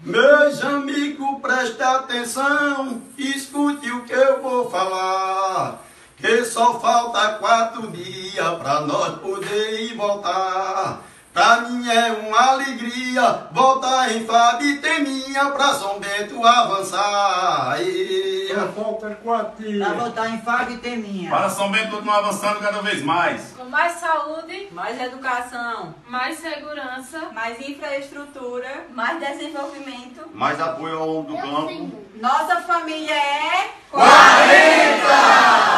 Meus amigos, preste atenção, escute o que eu vou falar. Que só falta 4 dias pra nós poder ir voltar. Pra mim é uma alegria voltar em Fábio e Teminha pra São Bento avançar. Só falta 4 dias. Pra voltar em Fábio e Teminha. Para São Bento continuar avançando cada vez mais. Com mais saúde, Mais educação, mais segurança, mais infraestrutura, mais desenvolvimento. Mais apoio ao homem do campo. Nossa família é 40!